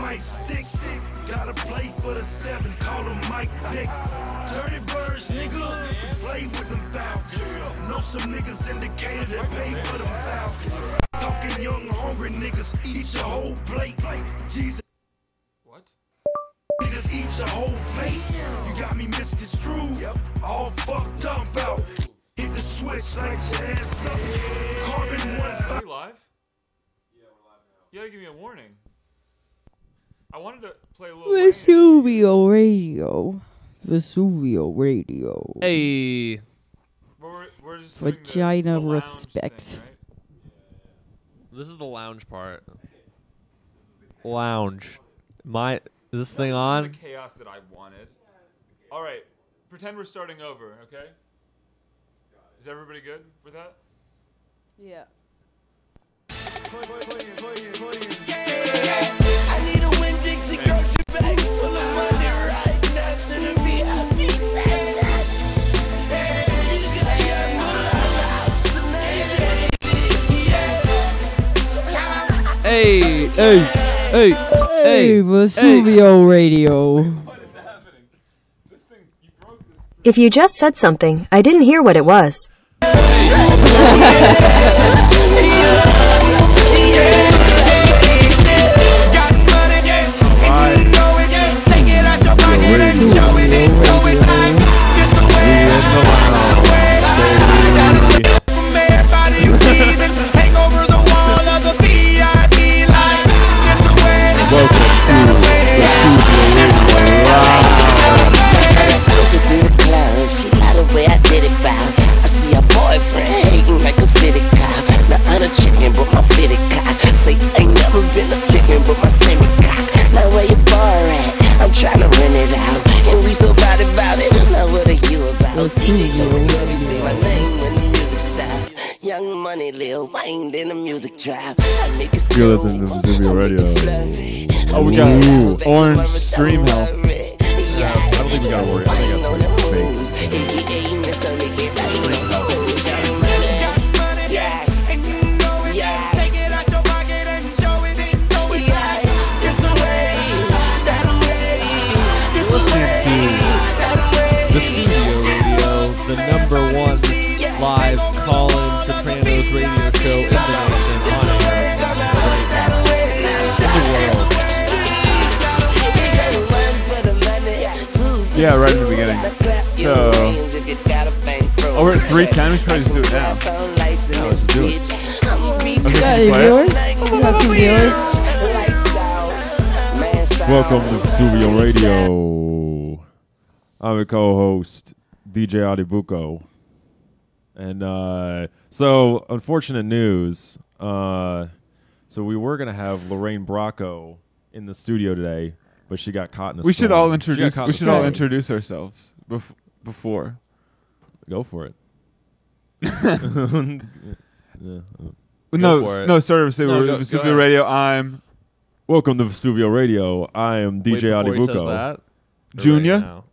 might stick. Gotta play for the 7, call them Mike Pick. Dirty birds, nigga, play with them Falcons. Know some niggas indicated that pay for them Falcons. Talking young, hungry niggas, eat your whole plate. Jesus. What? Niggas eat your whole face. You got me misconstrued, all fucked up out. Hit the switch like your ass up. Carbon 1. Are we live? Yeah, we're live now. You gotta give me a warning. I wanted to play a little Vesuvio Radio. Vesuvio Radio. Hey. We're just Vagina the respect. thing, right? This is the lounge part. Lounge. Is this thing on? This is the chaos that I wanted. All right. Pretend we're starting over, okay? Is everybody good with that? Yeah. I need a Win Dixie grocery bag full of money right now to the VIP section. Hey, Vesuvio Radio. What is happening? This thing, you broke this. If you just said something, I didn't hear what it was. Young money, Lil Wayne, in the music trap. You're listening to Vesuvio Radio. Oh, we got orange stream health. I don't think we gotta worry. I think that's like fake. Vesuvio Radio, the #1 live call-in Sopranos radio show in the nation, on air right now, in the world. Yeah, right in the beginning. So, we're at 3:10. We should probably just do it now. Yeah, let's do it. Okay, Got can any you play viewers? it? You got some viewers? Welcome to Vesuvio Radio. I'm your co-host, DJ Adibuko. And so, unfortunate news. So we were gonna have Lorraine Bracco in the studio today, but she got caught in a We should storm. all introduce. We should all introduce ourselves before. Go for it. Yeah. No, for it. no. Start over. Say No, we're go Vesuvio ahead. Radio. I'm Welcome to Vesuvio Radio. I am Wait, DJ before he says Adibuko. that, or Junior? right now?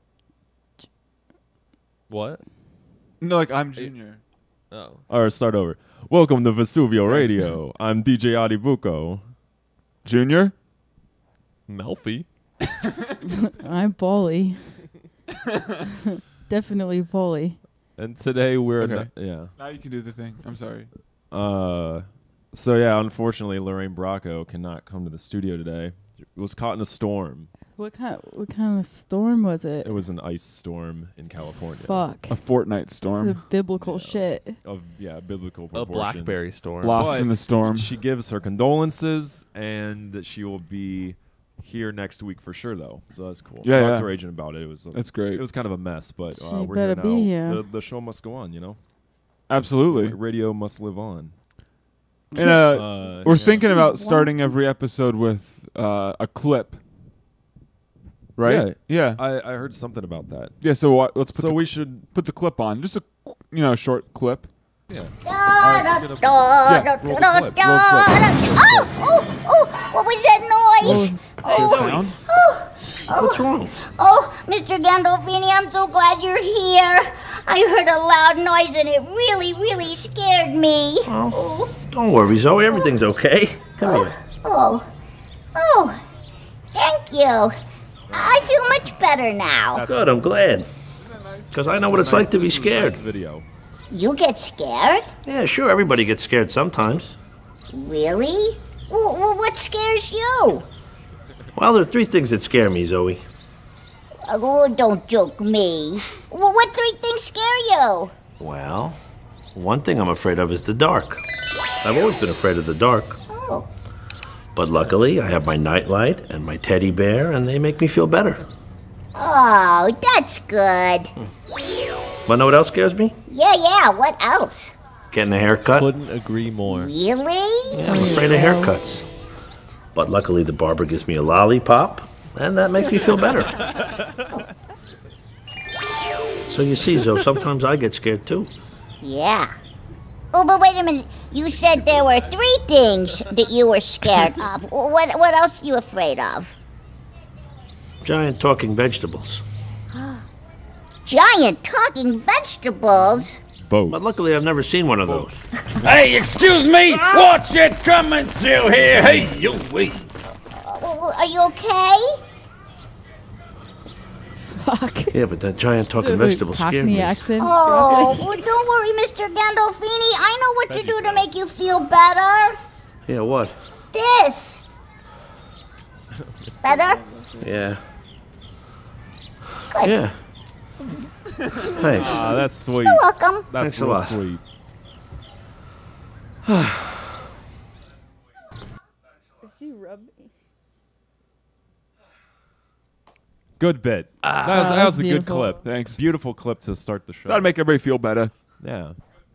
What? no, like I'm Junior. Oh. All right, start over. Welcome to Vesuvio Radio. I'm DJ Adibuko. Junior. Melfi. I'm Paulie. Definitely Paulie. And today we're Okay. yeah. Now you can do the thing. I'm sorry. So yeah, unfortunately Lorraine Bracco cannot come to the studio today. Was caught in a storm. What kind of storm was it? It was an ice storm in California. Fuck. A Fortnite It's storm. biblical shit. Of biblical A proportions. blackberry storm. Lost But in the storm. She gives her condolences and that she will be here next week for sure though. So that's cool. Yeah, Talked yeah. to her agent about it. It was That's great. It was kind of a mess, but She we're better here be now. here. The show must go on, you know. Absolutely. Radio must live on. And we're yeah. thinking about starting every episode with a clip. Right? Yeah. I heard something about that. Yeah. So let's put We should put the clip on. Just a short clip. yeah. Oh, what was that noise? The sound. What's wrong? Oh, Mr. Gandolfini, I'm so glad you're here. I heard a loud noise and it really, really scared me. Don't worry, Zoe. Everything's okay. Come here. Oh. Thank you. I feel much better now. Good, I'm glad. Because I know what it's like to be scared. Nice video. You get scared? Yeah, sure, everybody gets scared sometimes. Really? Well, what scares you? Well, there are 3 things that scare me, Zoe. Oh, don't joke me. Well, what 3 things scare you? Well, one thing I'm afraid of is the dark. I've always been afraid of the dark. Oh. But luckily, I have my nightlight and my teddy bear, and they make me feel better. Oh, that's good. Wanna know what else scares me? Yeah, what else? Getting a haircut. Couldn't agree more. Really? I'm afraid of haircuts. But luckily, the barber gives me a lollipop, and that makes me feel better. So you see, Zoe, sometimes I get scared too. Yeah. Oh, but wait a minute. You said there were 3 things that you were scared of. What else are you afraid of? Giant talking vegetables. Giant talking vegetables? Boats. But luckily, I've never seen one of those. Hey, excuse me! Watch it coming through here! Hey, you wait! Are you okay? Fuck. Yeah, but that giant talking vegetable scared Cockney me. accent. Oh, well, don't worry, Mr. Gandolfini. I know what to do to make you feel better. Yeah, what? This. Better? Yeah. Good. Yeah. Thanks. Ah, that's sweet. You're welcome. That's Thanks a real lot. sweet. She rubbed me. Good bit. That was that's a good beautiful. clip. Thanks. Beautiful clip to start the show. That'd make everybody feel better. Yeah.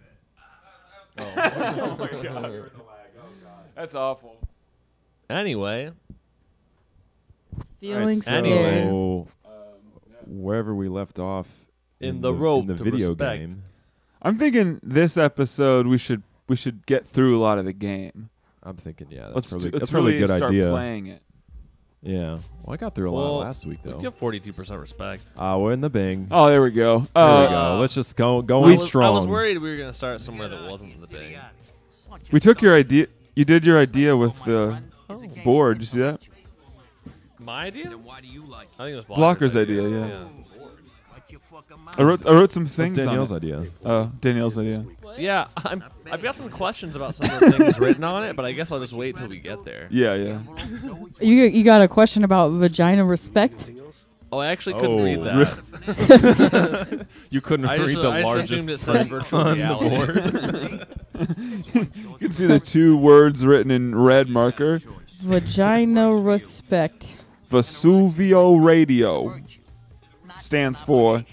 Oh my god. That's awful. Anyway, Feeling So, scared. wherever we left off In the rope in the to video respect. game, I'm thinking this episode we should get through a lot of the game. I'm thinking, yeah, Let's that's let's probably really a good start idea. playing it. Yeah. Well, I got through a lot last week though. We have 42% respect. We're in the Bing. Oh, there we go. There we go. Let's just go I in was, strong. I was worried we were going to start somewhere that wasn't the big. We took your idea. You did your idea with the board. Did you see that? My idea? I think it was Blocker's idea. Yeah. I wrote some things That's Danielle's on it. idea. Oh, Danielle's idea. Yeah, I've got some questions about some of the things written on it, but I guess I'll just wait till we get there. Yeah. You got a question about vagina respect? Oh, I actually couldn't read that. You couldn't I read just, the I just largest assumed it said virtual reality. You can see the 2 words written in red marker. Vagina respect. Vesuvio Radio stands for.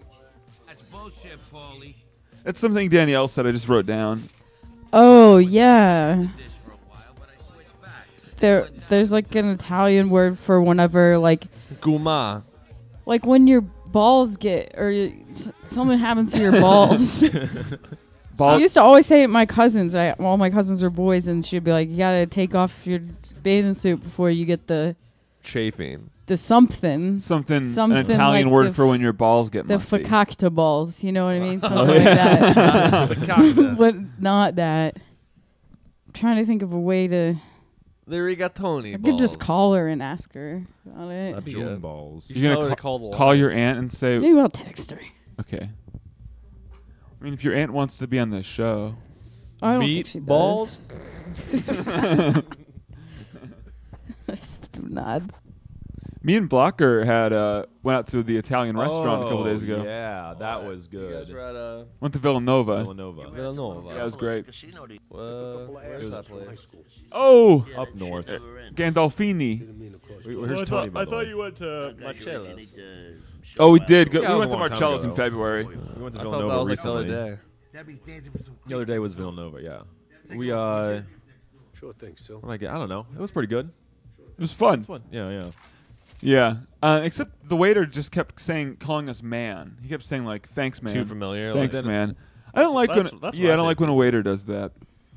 That's something Danielle said. I just wrote down. Oh yeah. There's like an Italian word for whenever like Guma. like when your balls get or something happens to your balls. I used to always say it to my cousins. All my cousins are boys, and she'd be like, "You gotta take off your bathing suit before you get the Chafing. something." Something Something an Italian like word the for when your balls get The musty. fakakta balls, you know what I mean? Something like that. But not that. I'm trying to think of a way to. The rigatoni I balls. could just call her and ask her about it. That'd be June good. balls. You You're tell her gonna to call the call line. your aunt and say, Maybe I'll text her. okay. I mean, if your aunt wants to be on the show, I don't think she Meatballs? does. Not. me and Blocker had went out to the Italian restaurant a couple days ago. Yeah, that was You guys good. were at Went to Villanova. Villanova. Villanova. That was great. Where's that place? Oh, Up north. Gandolfini. Here's Tony, by the way. went to Marcella's. Oh, we did. Yeah, We it was went a to long time Marcello's ago. in February. We went to I thought Villanova that was recently. like the other day. The other day was Villanova, yeah. We Sure thing, Sil. I don't know. It was pretty good. It was fun. It's fun. Yeah. Yeah. Except the waiter just kept calling us man. He kept saying like, "Thanks, man." Too familiar. Thanks, like, man. I don't like That's when. what Yeah, I I don't say. like when a waiter does that.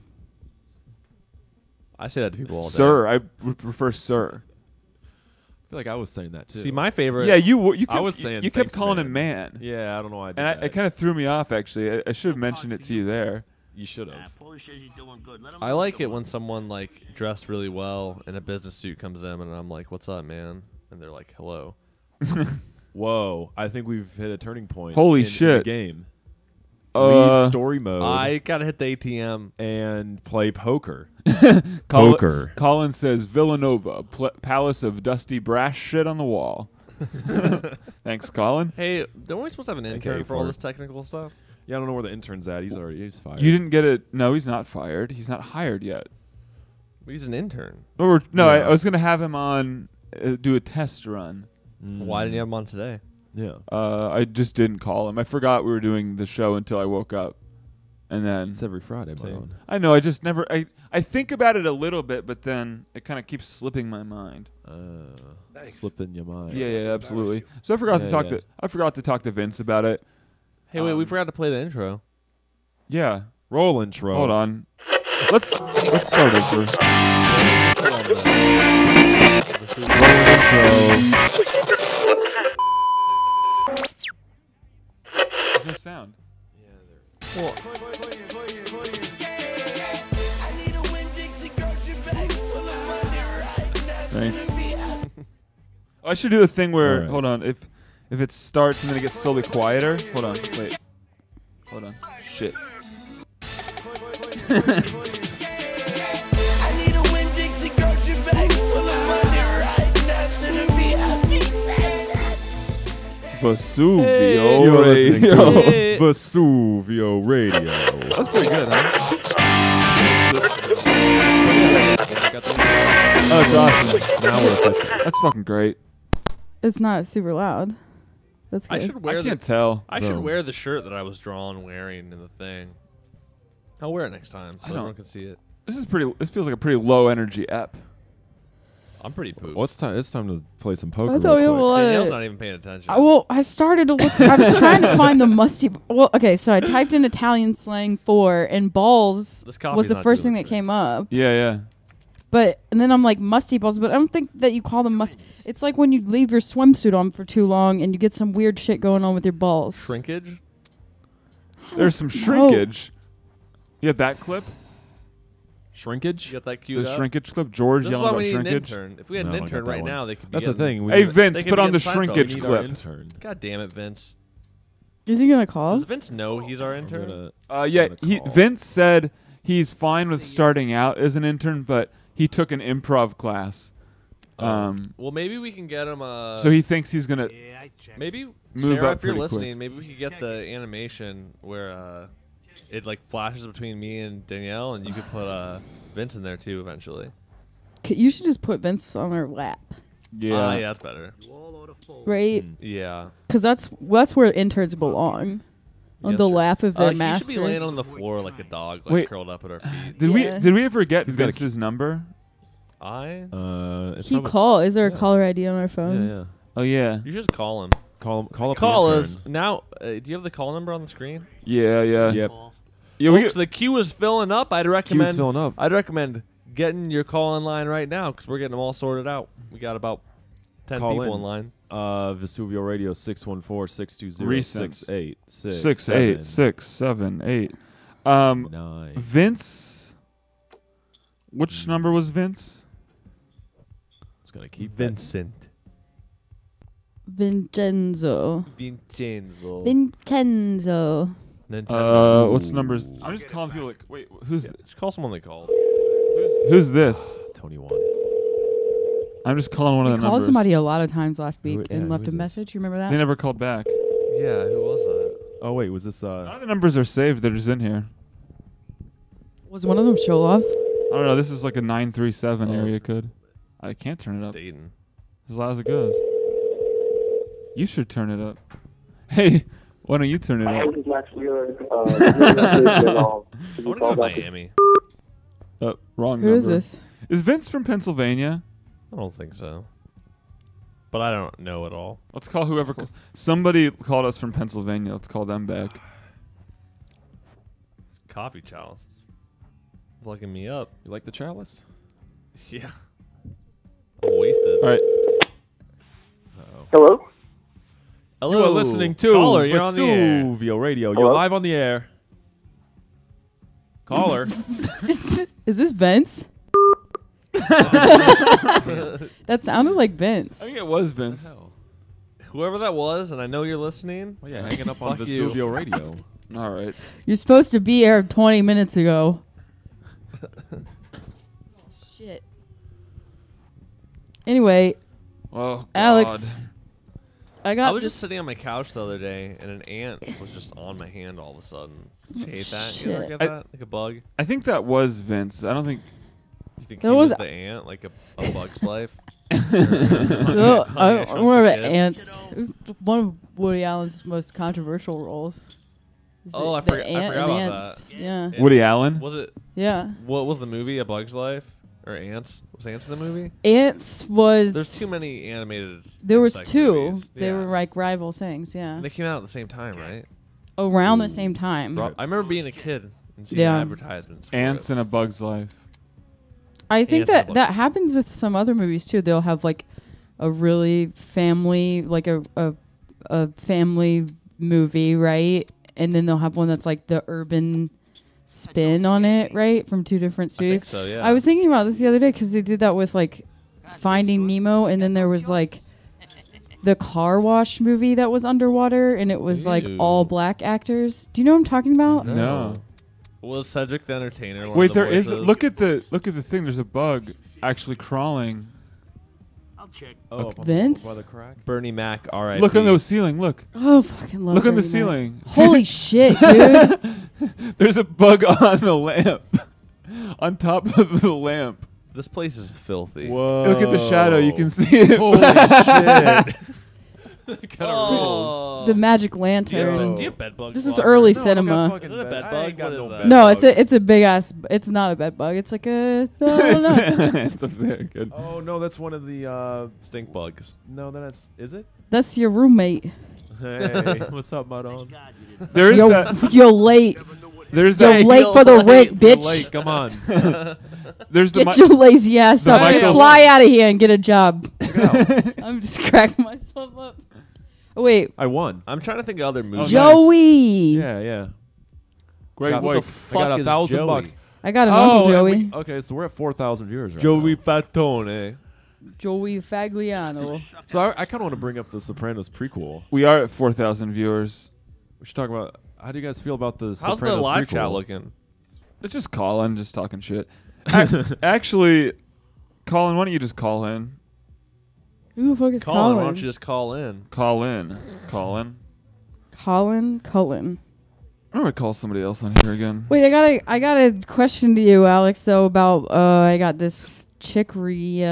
I say that to people all day. Sir, I would prefer sir. I feel like I was saying that too. See, my favorite. Yeah, you kept, I was saying you kept thanks, calling man. him man. Yeah, I don't know why I did And that. it kind of threw me off, actually. I should have mentioned it to you there. You should have. Paulie says you're doing good. Let him I know like some it when more. someone like dressed really well in a business suit comes in, and I'm like, "What's up, man?" And they're like, "Hello." Whoa! I think we've hit a turning point. Holy in shit. the game. Uh, Leave story mode I gotta hit the ATM. and play poker. Colin, Poker. Colin says Villanova, palace of dusty brass shit on the wall. Thanks, Colin. Hey, don't we supposed to have an intern for all for this technical stuff? Yeah, I don't know where the intern's at. He's fired. You didn't get it. No, he's not fired. He's not hired yet. He's an intern. Or no, Yeah. I was gonna have him on do a test run. Why didn't you have him on today? Yeah. I just didn't call him. I forgot we were doing the show until I woke up, and then It's every Friday, Same. man. I know. I just never. I think about it a little bit, but then it kind of keeps slipping my mind. Slip in your mind. Yeah, absolutely. So I forgot Yeah, to talk yeah. to. I forgot to talk to Vince about it. Hey, wait, we forgot to play the intro. Yeah. Roll intro. Hold on. Let's start intro. There's no sound. Thanks. I should do a thing where All right. hold on, if it starts and then it gets slowly quieter. Hold on, wait. Hold on. Shit. Vesuvio You're listening Radio. to Vesuvio Radio. That's pretty good, huh? Oh, it's awesome. Now we're official. That's fucking great. It's not super loud. That's good. I should wear I can't the tell. I should Boom. wear the shirt that I was drawn wearing in the thing. I'll wear it next time so don't- everyone can see it. This is pretty. This feels like a pretty low energy ep. I'm pretty pooped. What's time? It's time to play some poker. I thought we real have a quick. lot Danielle's of. not even paying attention. Well, I started to look. I was trying to find the musty. Well, okay, so I typed in Italian slang for, and balls This coffee's was the not first thing doing that it. came up. Yeah. And then I'm like musty balls, but I don't think that you call them musty. It's like when you leave your swimsuit on for too long and you get some weird shit going on with your balls. Shrinkage? There's some shrinkage. You have that clip? Shrinkage? You got that queued The up? shrinkage clip? George This is yelling why about we need an shrinkage? intern. If we had No, an I don't intern got that right one. now, they could be That's the getting- thing. We Hey, need- Vince, they could put be on the getting Seinfeld. shrinkage we need our clip. intern. God damn it, Vince. Is he gonna call? Does Vince know he's our I'm intern? gonna- Yeah, gonna he call. Vince said he's fine with starting out as an intern, but he took an improv class. Well, maybe we can get him So he thinks he's gonna. maybe move Sarah, up if you're pretty listening, quick. maybe we could get the animation where it like flashes between me and Danielle, and you could put Vince in there too eventually. You should just put Vince on our lap, Yeah. Yeah, that's better. right? Yeah. Because that's where interns belong, on Yeah, the sure. lap of their He masters. should be laying on the floor like a dog, like Wait. curled up at our feet. Did Yeah. we ever get He's gotta Vince's number? It's He probably- call. Is there a yeah. caller ID on our phone? Yeah. Oh yeah. You should just call him. Call up Call the us intern. now. Do you have the call number on the screen? Yeah. Yep. Yeah. We Folks, the queue is filling up. I'd recommend. filling up. I'd recommend getting your call in line right now because we're getting them all sorted out. We got about 10 Call people in. in line. Vesuvio Radio 614-620-6868. Recent. 6, 8, 6, 7, 8. 9. Vince. Which number was Vince? Just gotta keep Vincent. Vincenzo. Vincenzo. Vincenzo. Nintendo. What's the numbers? I'm just calling people like, wait, who's Just call someone they called. who's this? Tony 1. I'm just calling one We of the called numbers. somebody a lot of times last week yeah, and left who a is this? message. You remember that? They never called back. Yeah, who was that? Oh wait, was this None of the numbers are saved. They're just in here. Was one of them Cholov? I don't know. This is like a 937 Oh. area code. I can't turn it up. Dayton. As loud as it goes. You should turn it up. Hey, why don't you turn it up? I want to go to Miami. Wrong Who number. is this? Is Vince from Pennsylvania? I don't think so. But I don't know at all. Let's call whoever. Somebody called us from Pennsylvania. Let's call them back. It's coffee chalice. Fucking me up. You like the chalice? Yeah. I'm wasted. All right. Hello? Hello. You are listening to Caller, you're on the air. Vesuvio Radio. Hello? You're live on the air. Caller. Is this Vince? That sounded like Vince. I think it was Vince. Whoever that was, and I know you're listening. Oh yeah, hanging up on Fuck you. Vesuvio Radio. All right. You're supposed to be here 20 minutes ago. Shit. Anyway, Oh, God. Alex, I got I was this. just sitting on my couch the other day, and an ant was just on my hand all of a sudden. Did you hate that? You ever Shit. get that? Like a bug? I think that was Vince. I don't think. You think That he was was- the ant, like a bug's life? Well, I Honey, I Shrunk remember the Kids? Ants. It was one of Woody Allen's most controversial roles. Is Oh, it I the forgot ant about and that. Ants? Yeah. Woody Allen? Was it? Yeah. What was the movie? A Bug's Life or Ants? Was Ants in the movie? Ants was. There's too many animated. There was insect two. movies. They Yeah. were like rival things. Yeah. And they came out at the same time, right? Around the same time. I remember being a kid and seeing Yeah. advertisements. For Ants it. in a Bug's Life. I think Ants in a that happens with some other movies too. They'll have like a really family, like a family movie, right? And then they'll have one that's like the urban spin on it, right? From two different studios. so, yeah. I was thinking about this the other day because they did that with like Finding Nemo, and then there was like the car wash movie that was underwater, and it was like Ew. all black actors. Do you know what I'm talking about? No. Was Cedric the Entertainer? One Wait, of the there is. voices? Look at the thing. There's a bug actually crawling. I'll check. Oh, Okay. Vince? by the crack. Bernie Mac. R.I.P. Look on the ceiling. Look. Oh, fucking love Look on the Bernie Mac. ceiling. Holy shit, dude! There's a bug on the lamp. On top of the lamp. This place is filthy. Whoa. Look at the shadow. You can see it. Holy shit. Oh. The magic Do you lantern. have bed bugs? This is Walker? early No, I cinema. got fucking Is it a bed I bug? ain't got What is no that? bed No, bugs. it's a big ass. It's not a bed bug. It's like a. I don't know. It's up there. Good. Oh no, that's one of the. Stink bugs. No, that's is it? That's your roommate. Hey, what's up, Maron? There is that. You're late. There's You're that. late for the rent, You're bitch. late. Come on. There's the. Get your lazy ass the up and Michael- fly out of here and get a job. I'm just cracking myself up. Oh, wait, I won. I'm trying to think of other movies. nice. Joey. Yeah, yeah. Great Got- work. I got Fuck is 1,000 Joey? bucks. I got an Oh, Uncle Joey. and okay, so we're at 4,000 viewers right Joey now. Fatone. Joey Fagliano. So I kind of want to bring up the Sopranos prequel. We are at 4,000 viewers. We should talk about how do you guys feel about the How's Sopranos the live prequel? chat looking? It's just Colin, just talking shit. Actually, Colin, why don't you just call in? Who the fuck is Colin, Colin? why don't you just call in? Call in. Colin. Colin Cullen. I'm gonna call somebody else on here again. Wait, I got a question to you, Alex. Though about I got this chicory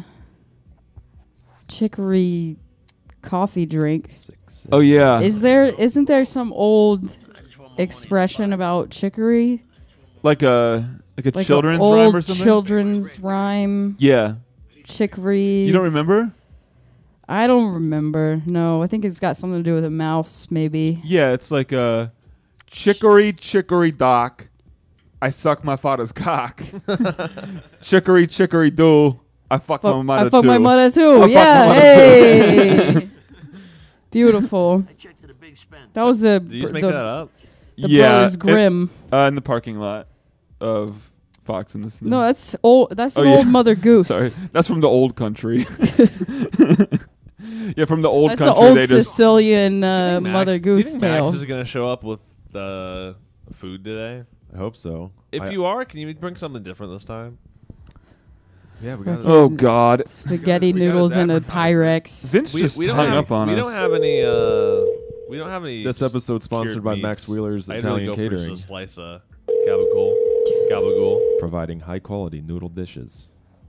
coffee drink. Oh yeah, Isn't there some old expression about chicory? like a Like children's a old rhyme or something. children's rhyme. Yeah, Chicory. you don't remember? I don't remember. No, I think it's got something to do with a mouse, maybe. Yeah, it's like a chicory dock. I suck my father's cock. chicory do. I fuck my mother I fuck too. my mother too. I fuck Yeah, my mother hey. Beautiful. I checked to the big spend. That was Did you just make that up? the Yeah, Brothers Grimm. in the parking lot of Fox and the Snow. No, that's old. That's Oh, an yeah. old Mother Goose. Sorry, that's from the old country. Yeah, from the old That's country. the old they just Sicilian Max- Mother do you Goose think tale. Max is gonna show up with the food today? I hope so. If you are, can you bring something different this time? Yeah, we got Oh God, Spaghetti We got his noodles in a advertisement. Pyrex. Vince just hung up on we us. don't have any. We don't have any. This episode sponsored cured by Max meats. Wheeler's I had Italian to go Catering, For just a slice of gabagool. providing high quality noodle dishes.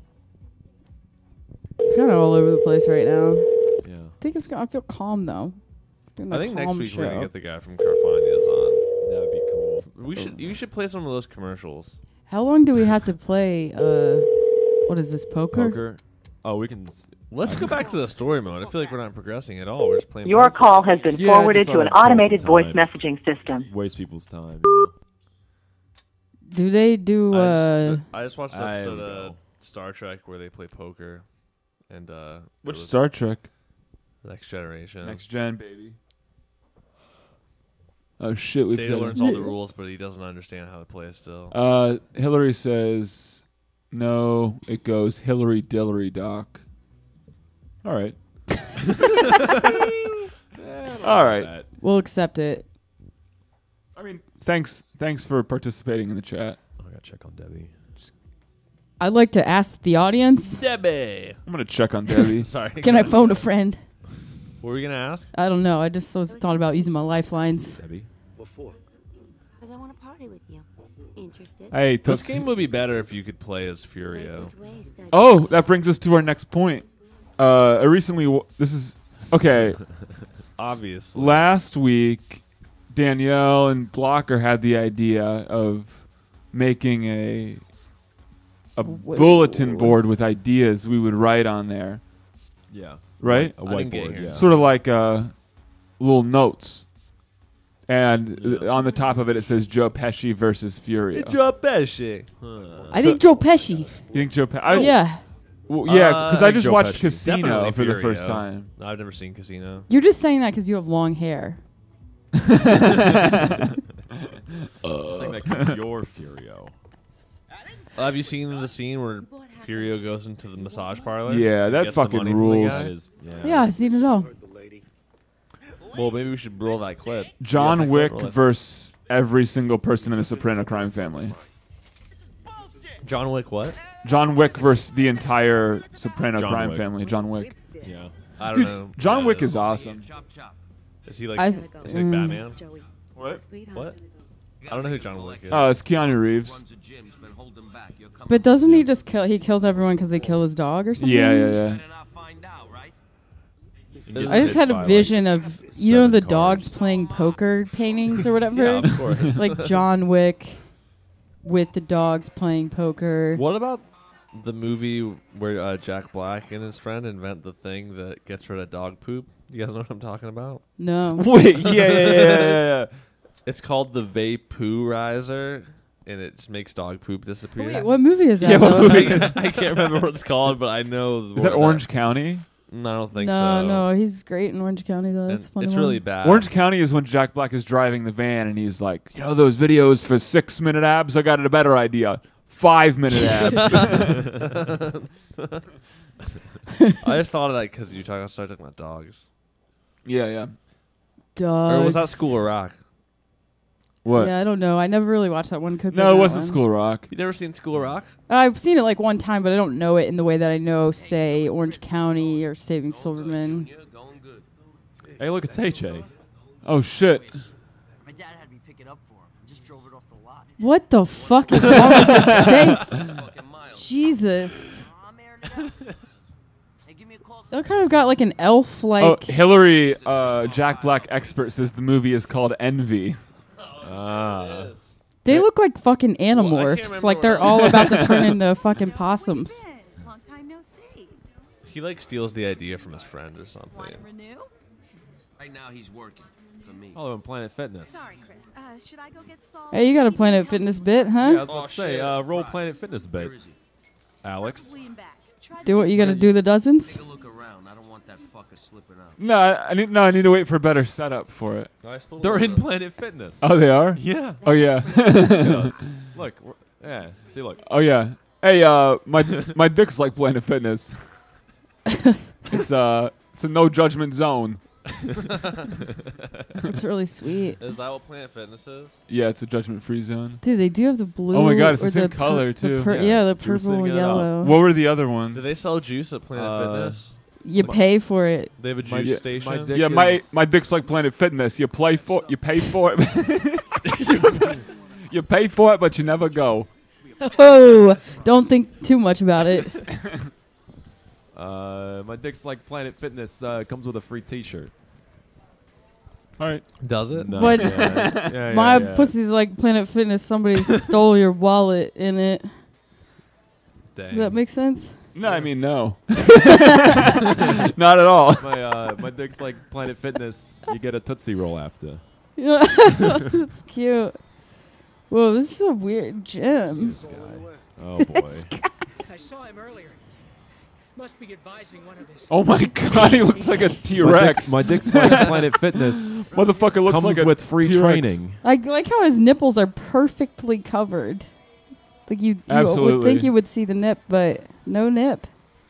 Kind of all over the place right now. Yeah. I think it's gonna. I feel calm though. Doing I the think next calm week we're gonna show. get the guy from Carfagna's on. That would be cool. You should play some of those commercials. How long do we have to play? What is this? Poker. Oh, we can. Let's go back to the story mode. I feel like we're not progressing at all. We're just playing. Your poker. call has been Yeah, forwarded just to an thought I'd kill some automated voice time. messaging system. Waste people's time. Do they do? I just watched an I episode don't of know. Star Trek where they play poker, and Which it was Star Trek? Next Generation. Next Gen, baby. Oh shit, we've Data got learns all the rules, but he doesn't understand how to play it still. Hillary says no. It goes Hillary Dillery Doc. All right. All right. We'll accept it. I mean, thanks for participating in the chat. I gotta check on Debbie. I'd like to ask the audience. Debbie. I'm gonna check on Debbie. Sorry. Can I phone a friend? What were we gonna ask? I don't know. I just was thought about using my lifelines. Debbie. What for? Because I want to party with you. Interested? Hey, This game would be better if you could play as Furio. Oh, that brings us to our next point. I recently, this is okay. Obviously. Last week, Danielle and Blocker had the idea of making a bulletin board with ideas we would write on there. Yeah. Right? A whiteboard, yeah. Sort of like little notes. And on the top of it, it says Joe Pesci versus Furio. Joe Pesci. I think Joe Pesci. You think Joe Pesci? Yeah. Well, yeah, because I just Joe watched Pesci. Casino Definitely for the Furio. first time. I've never seen Casino. You're just saying that because you have long hair. Saying that 'cause you're Furio. Have you seen the scene where Furio goes into the massage parlor? Yeah, that Gets the fucking money from the rules. guy? That is, Yeah, I've seen it all. Well, maybe we should roll that clip. John Yeah, Wick roll it. versus every single person in the Soprano crime family. John Wick what? John Wick versus the entire Soprano John crime Wick. family. John Wick. Yeah. I don't Dude, know. John Yeah, Wick I is don't know. awesome. Is he like, I- is he like Batman? What? What? I don't know who John Wick is. Oh, it's Keanu Reeves. But doesn't he just kill? He kills everyone because they kill his dog or something. Yeah. I just had a vision of the dogs playing poker paintings or whatever. Yeah, of course. Like John Wick with the dogs playing poker. What about the movie where Jack Black and his friend invent the thing that gets rid of dog poop? You guys know what I'm talking about? No. Wait, yeah. It's called the Vaporizer, and it just makes dog poop disappear. Wait, what movie is that? Yeah, what though? movie? I can't remember what it's called, but I know. Is that Orange County? No, I don't think No, so. no, he's great in Orange County though. That's And funny. it's really bad. Orange County is when Jack Black is driving the van and he's like, you know those videos for 6-minute abs? I got a better idea. 5-minute abs. I just thought of that because you started talking about dogs. Yeah. Dogs. Or was that School of Rock? What? Yeah, I don't know. I never really watched that one. Could be No, it that wasn't one. School Rock. You never seen School of Rock? I've seen it like one time, but I don't know it in the way that I know, say, Orange County or Saving Silverman. Hey, look, it's HA. Oh, shit. My dad had me pick it up for him. I just drove it off the lot. What the fuck is wrong with his face? Jesus. That kind of got like an elf like. Oh, Hillary, Jack Black expert, says the movie is called Envy. They look like fucking animorphs. Like they're all about to turn into fucking possums. He like steals the idea from his friend or something. Right now he's working for me. Oh, in Planet Fitness. Sorry, Chris. Should I go get Saul? Hey, you got a Planet Fitness bit, huh? Yeah, I was about to say, roll Planet Fitness bit. Alex. Do what you gotta do the dozens? Take a look around. I don't want that fucker slipping out. No, I need to wait for a better setup for it. They're in Planet Fitness. Oh, they are? Yeah. Oh, yeah. Look. Yeah. See, look. Oh, yeah. Hey, my dick's like Planet Fitness. It's a no judgment zone. That's really sweet. Is that what Planet Fitness is? Yeah, it's a judgment-free zone. Dude, they do have the blue. Oh my god, it's or the same pur- color too. Yeah, the You were purple setting and it up. yellow. What were the other ones? Do they sell juice at Planet Fitness? You pay for it. They have a My- juice yeah, station. my dick Yeah, is- my dick's like Planet Fitness. You pay for it. You pay for it, but you never go. Oh, don't think too much about it. My dick's like Planet Fitness. Comes with a free T-shirt. All right. Does it? No, What? yeah, My yeah. pussy's like Planet Fitness. Somebody stole your wallet in it. Dang. Does that make sense? No, I mean no. Not at all. My dick's like Planet Fitness. You get a Tootsie Roll after. Yeah, that's cute. Whoa, this is a weird gym. Oh boy. I saw him earlier. Must be advising one of his. Oh my god, he looks like a T-Rex. My dick's like Planet Fitness. Motherfucker looks comes like a with free T-Rex. training. I like how his nipples are perfectly covered. Like you would Absolutely. think you would see the nip, but no nip.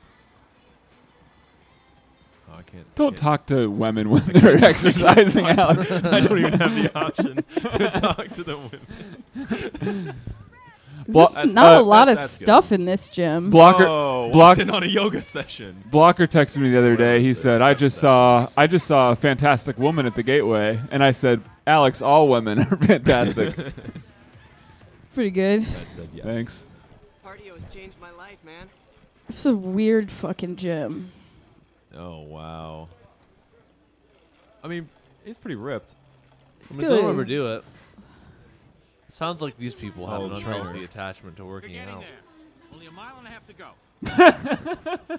Oh, I can't. Don't talk to women when they're exercising, Alex. I don't even have the option to talk to the women. There's not a lot of stuff in this gym. Blocker, walked in on a yoga session. Blocker texted me the other day. He said, "I just saw a fantastic woman at the gateway," and I said, "Alex, all women are fantastic." Pretty good. I said yes. Thanks. Cardio has changed my life, man. It's a weird fucking gym. Oh wow. I mean, he's pretty ripped. It's I mean, good. don't overdo it. Sounds like these people have an Oh, unhealthy trainer. attachment to working out. There. Only a mile and a half to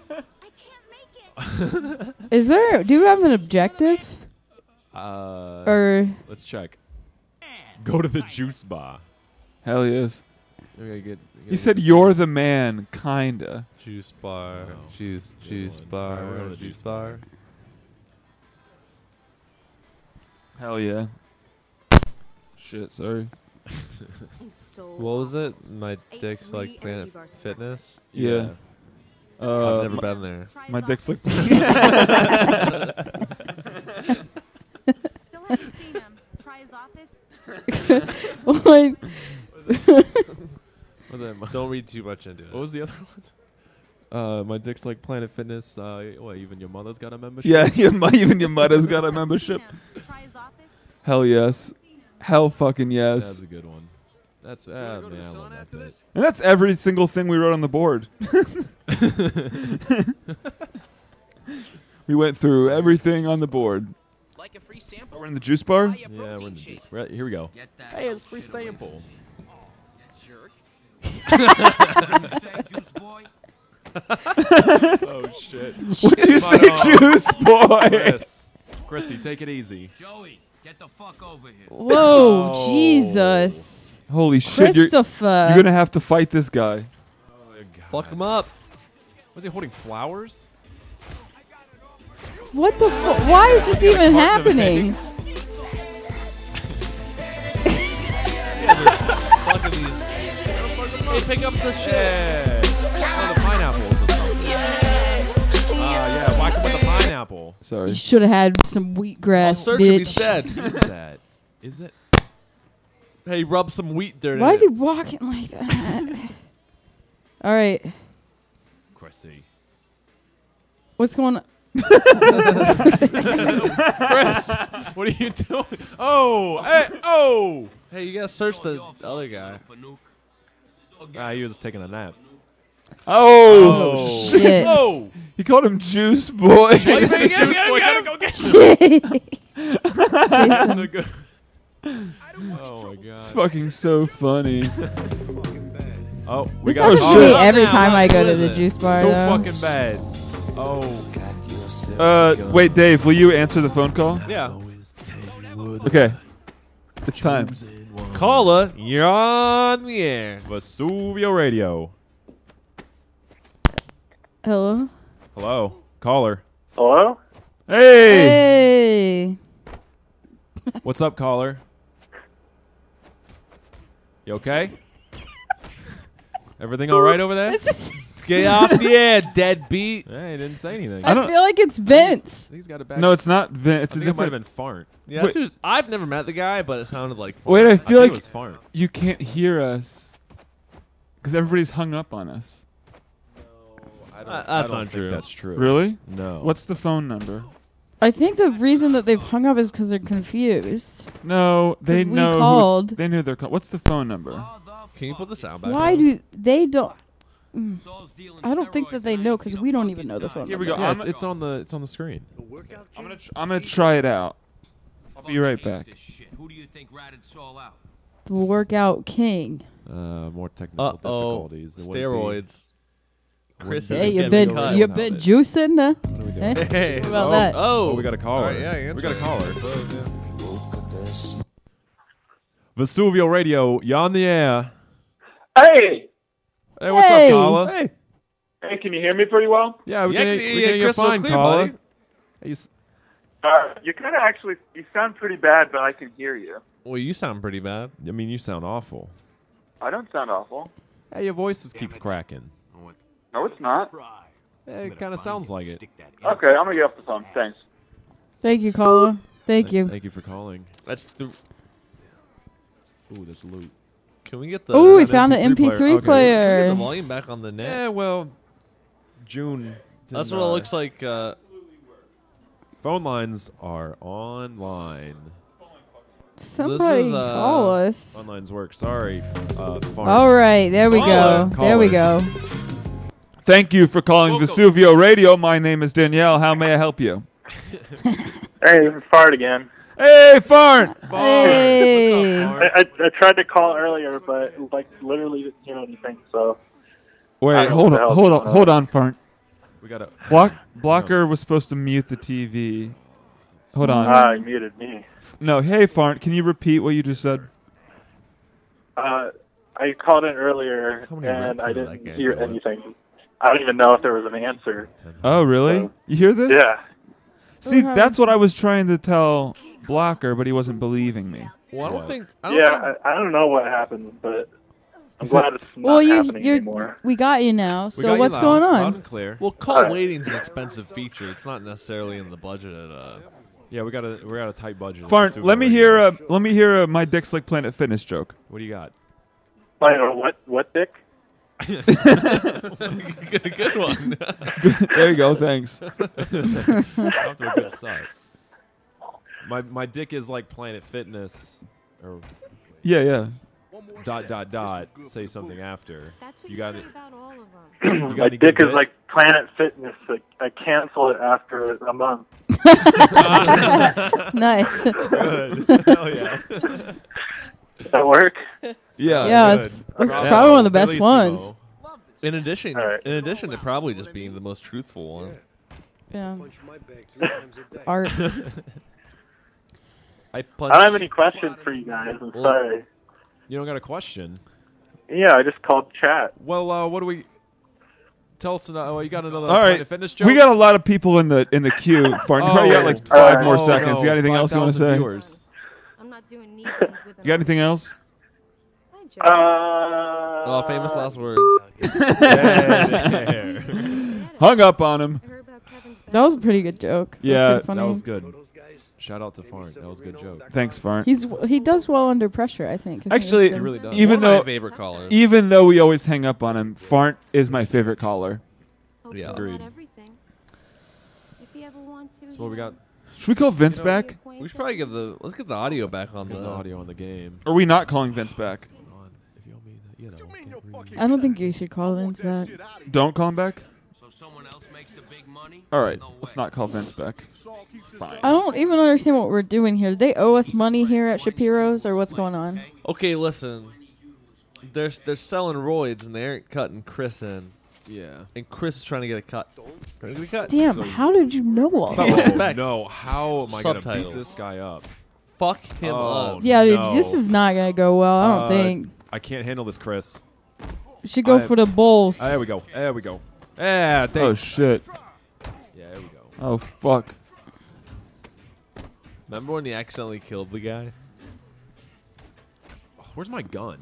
go. Is there? Do you have an objective? Or let's check. Go to the juice bar. Hell yes. We gotta get- He said, "You're the man," kinda. Juice bar, Oh, juice one. bar, Alright, we're going to juice juice bar. Hell yeah. Shit, sorry. What was it? My dick's like Planet Fitness. Yeah. I've never been there. My dick's like. Still haven't seen him. Try his office. what? Was that Don't read too much into it. What was the other one? My dick's like Planet Fitness. What? Even your mother's got a membership. Yeah, even your mother's got a membership. Try his office. Hell yes. Hell fucking yes. That's a good one. That's man, I love that bit. And that's every single thing we wrote on the board. We went through everything on the board. Like a free sample? We're in the juice bar? Yeah, we're in the juice. Here we go. Hey, it's free sample. Jerk. Oh shit! What did you say, juice boy? Chrissy, take it easy. Joey, get the fuck over here. Whoa, Oh. Jesus! Holy shit! You're Christopher. gonna have to fight this guy. Fuck him up. Was he holding flowers? What the fuck? Why is this even happening? Fucking these. Hey, pick up the shit. Oh, the pineapples or something. Yeah, whack him with the pineapple. Sorry. You should have had some wheatgrass, I'll search him. bitch. He's dead. What is that? Is it? Hey, rub some wheat dirt Why in is it. he walking like that? All right, Chrissy. what's going on? Chris, what are you doing? Oh, hey, oh! Hey, you gotta search the other guy. He was taking a nap. Oh, shit. Oh! He called him Juice Boy. Juice boy, gotta go get him. Jason. Oh my god. It's fucking so funny. Oh, we This got happens to me every time I go to the juice bar, So though. fucking bad. Oh. Wait, Dave, will you answer the phone call? Yeah. Okay. It's time. Caller, you're on the air. Vesuvio Radio. Hello? Hello. Caller. Hello? Hey! Hey! What's up, caller? You okay? Everything all right over there? This is Get off the air, deadbeat. Hey, he didn't say anything. I feel like it's Vince. He's got a bad. No, it's not Vin. It's I a think it might have different. been fart. Yeah, that's who's- I've never met the guy, but it sounded like. Fart. Wait, I feel think like it was fart. you can't hear us because everybody's hung up on us. I That's don't not think true. That's true. Really? No. What's the phone number? I think the reason that they've hung up is because they're confused. No, they 'Cause we know. called. They knew their call. What's the phone number? Can you put the sound back? Why on? do they don't? I don't think that they know because we don't even know the phone. Here we number. go. Yeah, it's on the screen. I'm gonna try it out. I'll be right back. Who do you think ratted Saul out? The workout king. More technical difficulties. It wouldn't be- Steroids. Chris Hey, Hey, is you getting been cut. you been juicing, huh? What are we Eh? doing? Hey. What about Oh, that? Oh, we got a caller. All right, yeah, we got a caller. Yeah. Vesuvio Radio, you on the air. Hey! Hey, what's Hey. up, caller? Hey. Hey, can you hear me pretty well? Yeah, we Yeah, can yeah, hear you crystal fine, clear, caller. buddy. Hey, You kind of actually, you sound pretty bad, but I can hear you. Well, you sound pretty bad. I mean, you sound awful. I don't sound awful. Hey, your voice just keeps cracking. No, it's not. Hey, it kind of sounds like it. Okay, I'm gonna get off the phone. Thanks. Thank you, caller. Thank you. Thank you for calling. That's the. Ooh, there's loot. Can we get the? Oh, we found an MP3 Can we get player. the volume back on the net? Yeah, well, June. That's didn't, what it looks like. Phone lines are online. Somebody call us. Phone lines work. Sorry. All right, there we go. There we go. Thank you for calling Vesuvio Radio. My name is Danielle. How may I help you? Hey, this is Fart again. Hey, Fart! Hey. I tried to call earlier, but like literally didn't hear anything. So. Wait, hold on, Fart. We got a Blocker was supposed to mute the TV. Hold on. Ah, he muted me. No, hey, Fart. Can you repeat what you just said? I called in earlier and I didn't hear anything. I don't even know if there was an answer. Oh, really? So, you hear this? yeah. See, that's what I was trying to tell Blocker, but he wasn't believing me. Well, I don't think. I don't know what happened, but I'm glad it's not Well, happening anymore. we got you now. We So got you what's loud, going loud on? and clear. Well, call waiting's an expensive feature. It's not necessarily in the budget at. Yeah, we got a tight budget. Fart, let me hear my Dick Slick Planet Fitness joke. What do you got? What dick? Good one. There you go. Thanks. Off to a good start. My dick is like Planet Fitness, or Yeah. ... Say something after. That's what you you got say it. about all of them. My dick is like Planet Fitness. I cancel it after a month. Nice. Good. Hell yeah. Does that work? Yeah, it's probably one of the best ones. In addition, to probably just being the most truthful one. Yeah. Art. I don't have any questions for you guys. I'm sorry. You don't got a question? Yeah, I just called chat. Well, what do we... Tell us, you got another All right, Planet Fitness joke? we got a lot of people in the queue. Fart, you probably got like 5 more seconds. You got anything else you want to say? Viewers. I'm not doing knee with You got anything else? Oh, famous last words. Hung up on him. That was a pretty good joke. Yeah, that was good. Shout out to Fart. That was a good joke. Thanks, Fart. He does well under pressure, I think. Actually, he really does. Even One of though my favorite callers. even though we always hang up on him, Fart is my favorite caller. Yeah. Agreed. If you ever want to. So what we got? Should we call Vince back? We should probably let's get the audio back on Get the audio on the game. Are we not calling Vince back? I don't think you should call Vince back. Don't call him back? All right, let's not call Vince back. Fine. I don't even understand what we're doing here. Do they owe us money here at Shapiro's, or what's going on? Okay, listen. They're selling roids and they aren't cutting Chris in. Yeah. And Chris is trying to get a cut. Trying to get a cut. Damn, how did you know all About that? respect. No, how am I going to beat Subtitles. this guy up? Fuck him up. Yeah, dude, no. this is not going to go well, I don't think. I can't handle this, Chris. You should go for the Bulls. There we go. There we go. Yeah, Oh, shit. Yeah, there we go. Oh, fuck. Remember when you accidentally killed the guy? Where's my gun?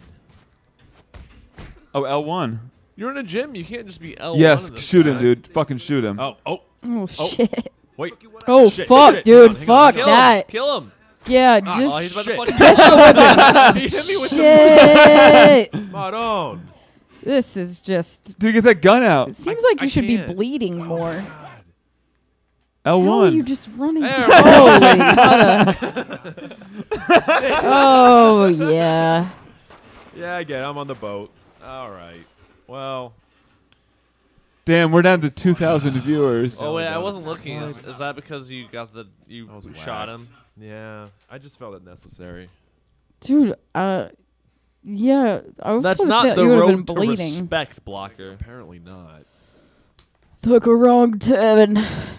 Oh, L1. You're in a gym. You can't just be L1. Yes, in this shoot him, guy. dude. Fucking shoot him. Oh, shit. Wait. Oh, Shit, fuck, shit. dude. Hang on, Fuck Kill that. him. Kill him. Yeah, Oh, just he's about to fucking pistol whip him. He hit me with Shit. Maron. This is just... Dude, get that gun out. It seems like you should be can't. bleeding more. L1. How are you just running? Holy butter. Oh, yeah. Yeah, I get it. I'm on the boat. All right. Well. Damn, we're down to 2,000 viewers. Oh wait, I wasn't looking. Is that because you got you shot him? Yeah, I just felt it necessary. Dude, yeah. I That's would've not thought the you would've road been to bleeding. respect, Blocker. Apparently not. Took a wrong turn.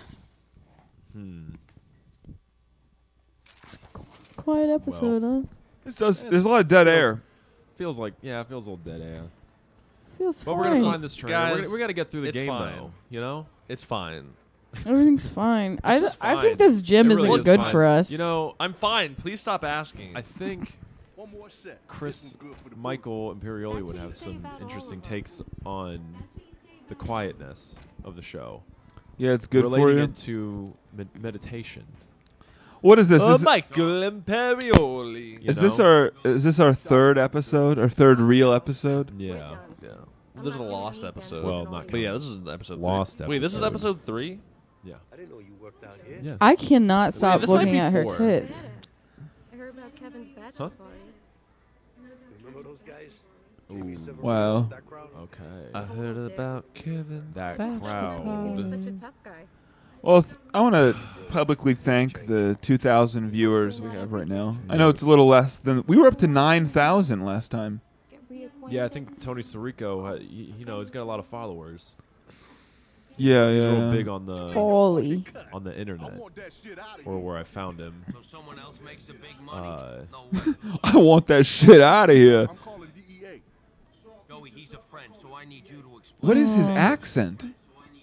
It's a quiet episode, huh? There's a lot of dead air. Feels like, yeah, it feels a little dead air. feels But fine. we're gonna find this trainer. Guys, We gotta get through the it's game fine. though. You know, It's fine. Everything's fine. I just think fine. this gym It isn't really is good fine. for us. You know, I'm fine. Please stop asking. I think Michael Imperioli would have some interesting takes on the quietness of the show. Yeah, it's good relating for you. it to meditation. What is this? Is, Michael Imperioli. is this our third episode? Our third real episode? Yeah. Yeah. Well, there's a lost episode. Well, not But yeah, this is episode lost 3. Wait, this is episode. episode 3? Yeah. I didn't know you worked out here. Yeah. I cannot stop this might looking be at her 4. tits. I heard about Kevin's bachelor Huh? party. Remember those guys? Wow. Okay. I heard about Kevin. That He's crowd. such a tough guy. Well, I want to publicly thank the 2,000 viewers we have right now. I know it's a little less than we were up to 9,000 last time. Yeah, I think Tony Sirico, you know, he's got a lot of followers. Yeah, He's yeah. real yeah. big on the Holy. on the internet, or where I found him. So someone else makes the big money. No, I want that shit out of here. Joey, he's a friend, so I need you to explain. What is his accent?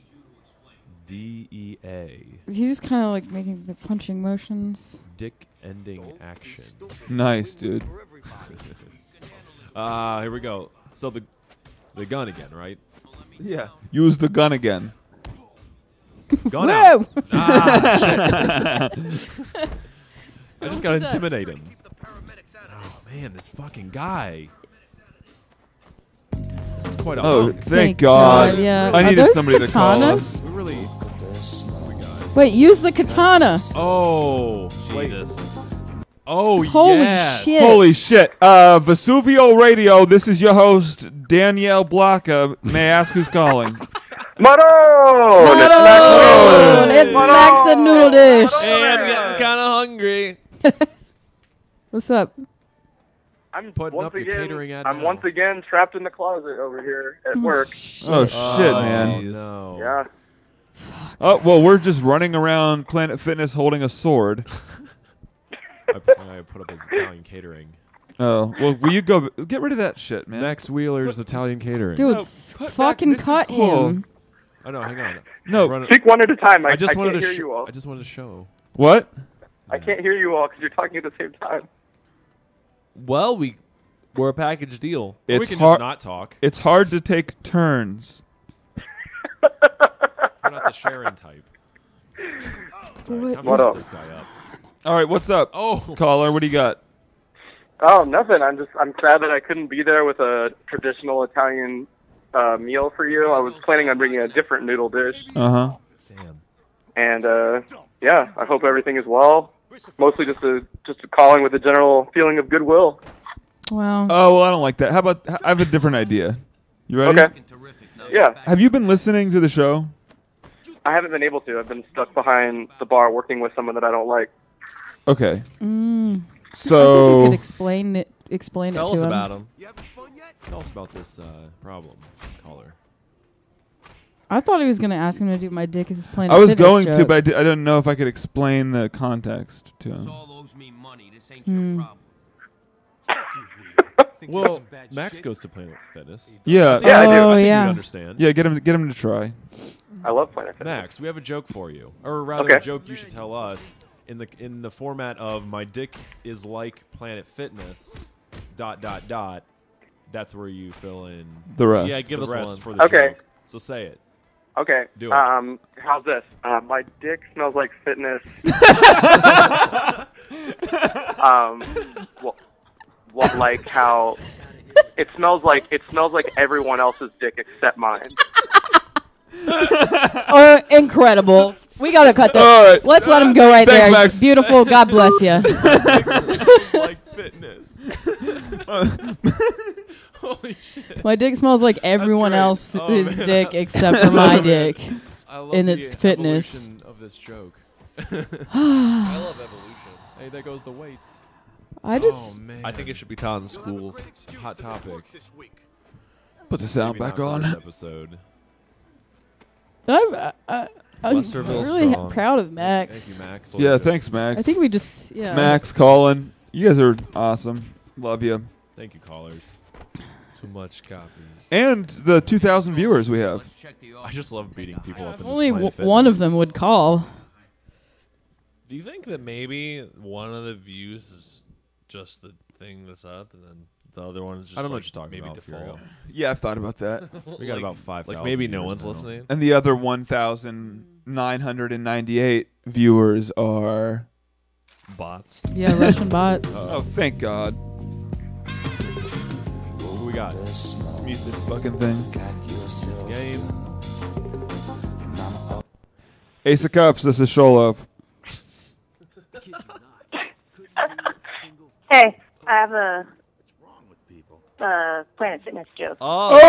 DEA. He's just kind of like making the punching motions. Dick ending action. Nice, dude. Here we go. So the gun again, right? Yeah. Use the gun again. Gun Whoa! out. Ah, shit. I just gotta intimidate him. Oh man, this fucking guy. This is quite a Oh, hunk. thank God. Yeah. I Are needed those somebody to call us. katanas? We really. Wait, use the katana. Oh, wait. Oh, Holy yes. shit. Holy shit. Vesuvio Radio, this is your host, Danielle Blocka. May I ask who's calling? Maroon! It's Max and Noodle Dish. Hey, I'm getting kind of hungry. What's up? I'm Putting once up your again. catering ad I'm now. once again trapped in the closet over here at work. Oh, shit, man. No. Yeah. Oh, well, we're just running around Planet Fitness holding a sword. I put up his Italian catering. Oh, well, will you go? Get rid of that shit, man. Max Wheeler's Italian catering. Dude, put fucking back- this is cut cool. him. Oh no, hang on. No, Speak one at a time. I just I wanted can't to hear you all. I just wanted to show. What? I can't hear you all because you're talking at the same time. Well, we're a package deal. We It's can hard. just not talk. It's hard to take turns. We're not the sharing type. What Time is- to What set up? this guy up. All right, what's up? Oh, Caller, what do you got? Oh, nothing. I'm sad that I couldn't be there with a traditional Italian meal for you. I was planning on bringing a different noodle dish, Uh-huh. damn. and yeah, I hope everything is well. Mostly just a calling with a general feeling of goodwill. Wow. Oh, well, I don't like that. How about, I have a different idea. You ready? Okay. Yeah, Have you been listening to the show? I haven't been able to. I've been stuck behind the bar working with someone that I don't like. Okay. I think So, you could explain it Tell to us him. about him. Tell us about this problem, caller. I thought he was going to ask him to do my dick is playing. I was going to, but I didn't know if I could explain the context to him. All owes me money. This ain't Hmm. your problem. Well, Max goes to Planet Fitness. Yeah. Yeah, I do. Oh, I think yeah. you'd understand. Yeah, get him to try. I love Planet Fitness. Max, we have a joke for you, or rather, Okay. a joke you should tell us in the format of "My dick is like Planet Fitness." ... That's where you fill in The rest. Yeah, give the us rest one. for the Okay. joke. So say it. Okay. Do it. How's this? My dick smells like fitness. What like how it smells like everyone else's dick except mine. Oh, incredible. We got to cut that. All right. Let's let him go right Thanks, there. Max. Beautiful. God bless you. It's like fitness. Holy shit. My dick smells like everyone great. else's Oh, man. dick except for my dick. I love In the its fitness. evolution of this joke. I love evolution. Hey, there goes the weights. I just. Oh, man. I think it should be taught in schools. Hot topic. Put the sound Maybe back not for on. this episode. I'm Westerville really strong. proud of Max. Thank you, Max. Yeah, thanks, Max. I think we just. Yeah. Max, Colin, you guys are awesome. Love you. Thank you, callers. Too much coffee. And the 2,000 viewers we have. I just love beating people up. If In only this Planet one of Fitness. them would call. Do you think that maybe one of the views is just the thing that's up, and then the other one is just I don't know like what you're talking maybe about, default? Furio. Yeah, I've thought about that. We got about 5,000 Like maybe no viewers one's now. listening. And the other 1,998 viewers are Bots. Yeah, Russian bots. Oh, thank God. Who we got? Let's mute this fucking thing. Game. Ace of Cups, this is Sholov. Hey, I have a Planet Fitness joke. Oh!